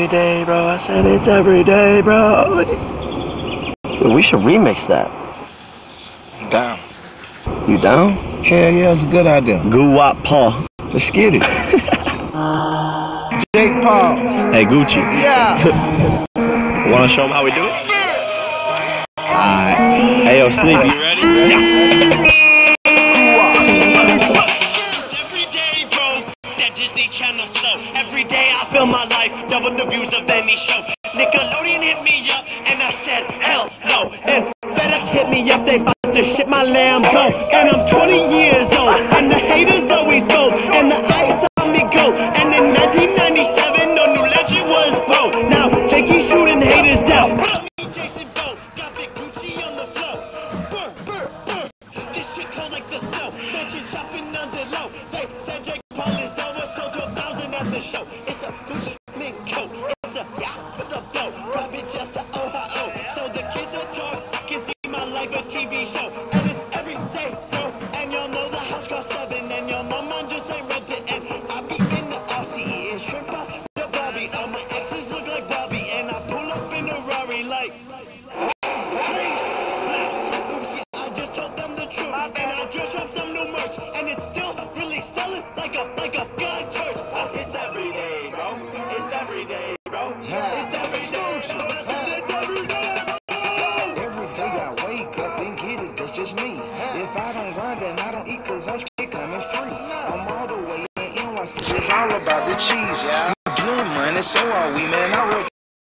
every day, bro. I said it's every day, bro. Yo, we should remix that. I'm down. You down? Hell yeah, it's a good idea. Goo Wop Paul. Let's get it. Jake Paul. Hey, Gucci. Yeah. Wanna show him how we do it? Alright. Hey, yo, Sleep, you ready? Yeah. It's every day, bro. That Disney Channel flow. Every day I feel my life, double the views of any show. Nickelodeon hit me up, and I said, hell no. And FedEx hit me up, they about to ship my Lambo. And I'm 20 years old, and the haters always gold, and the ice on me go. And in 1997, no new legend was bro. Now Jakey shooting haters down. Jason Bow, got big Gucci on the floor. Burr, burr, burr. This shit cold like the snow. Bitches chopping nuns and low. They said Jake Paul is over, sold to 1,000 at the show. It's a Gucci mink coat. It's a yacht with a boat. Probably just a oh. So the kids that talk can see my life a TV show. And it's every day, bro. And y'all know the house costs 7. And y'all know mine just ain't rented. And I be in the Aussie eating shrimp up the Bobby. All my exes look like Bobby. And I pull up in a Rari like